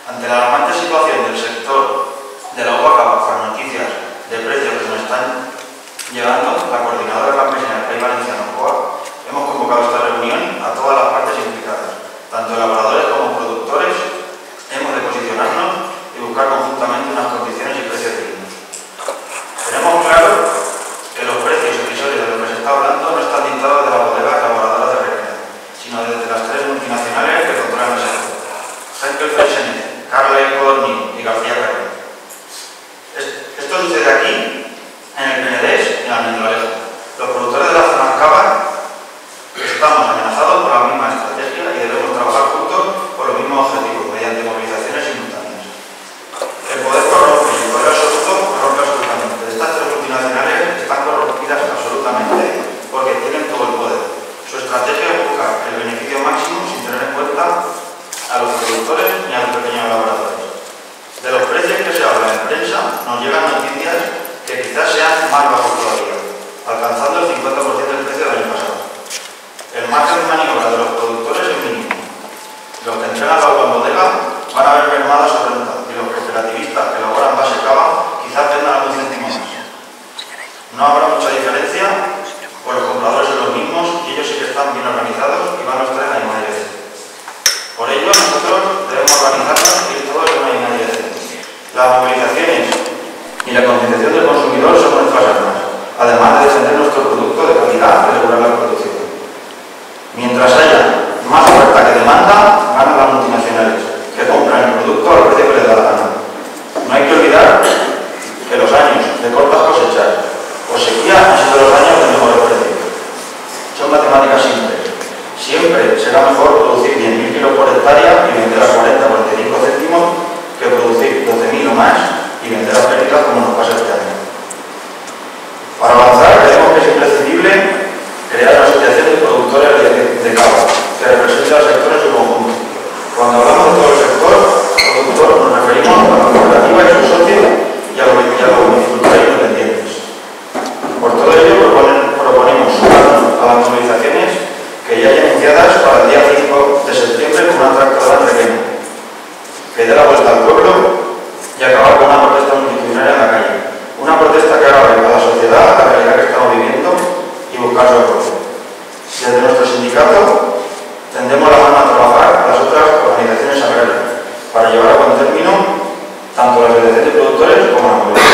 Ante la alarmante situación del sector de la uva cava, con noticias de precios que nos están llegando, la coordinadora campesina del País Valenciano, COA, hemos convocado esta reunión a todas las partes implicadas, tanto elaboradores como productores. Hemos de posicionarnos y buscar conjuntamente unas condiciones y precios dignos. Tenemos claro que los precios irrisorios de los que se está hablando no están dictados de las bodegas elaboradoras de Requena, sino desde las tres multinacionales que controlan el sector: Henkel Freixenet, Carle Codorníu y García Carrera. Esto sucede aquí, en el Penedés y en Almendralejo. Los productores de la zona cava estamos amenazados por la misma estrategia y debemos trabajar juntos por los mismos objetivos, mediante movilizaciones simultáneas. El poder corrompe y el poder absoluto corrompe absolutamente. Estas tres multinacionales están corrompidas absolutamente porque tienen todo el poder. Su estrategia es buscar el beneficio máximo sin tener en cuenta a los productores ni a los pequeños elaboradores. De los precios que se habla en prensa nos llegan noticias que quizás sean más bajos todavía, alcanzando el 50% del precio del año pasado. El margen de maniobra de los productores es mínimo. Los que entregan la uva en bodega van a ver mermada su renta y los cooperativistas que elaboran base cava quizás vendan algún céntimo más. No habrá mucha diferencia, pues los compradores son los mismos y ellos sí que están bien organizados y van a estar en la misma dirección. Por ello, nosotros debemos organizarnos y ir todos en una misma dirección. Las movilizaciones y la concienciación del consumidor son nuestras armas, además de defender nuestro producto de calidad y regular la producción. Mientras haya más oferta que demanda, ganan las multinacionales, que compran el producto al precio que les da la gana. No hay que olvidar que los años de cortas cosechas o sequía han sido los años de mejores precios. Son matemáticas simples. Siempre será mejor producir 10.000 kilos por hectárea y vender a 40-45 céntimos que producir 12.000 o más y vender a pérdidas como nos pasa este año. Para avanzar, creemos que es imprescindible crear una asociación de productores de cava que represente al sector en su conjunto. Cuando hablamos de todo el sector productor, nos referimos a la cooperativa y sus socios y a los viticultores independientes. Por todo ello, proponemos sumarnos a las movilizaciones que ya hay anunciadas para el día 5 de septiembre con una tractorada en Requena, que dé la vuelta al pueblo y acabar con una protesta multitudinaria en la calle. Una protesta que haga ver a la sociedad la realidad que estamos viviendo y buscar su apoyo. Desde nuestro sindicato tendemos la mano a trabajar a las otras organizaciones agrarias para llevar a buen término tanto la asociación de productores como la movilización.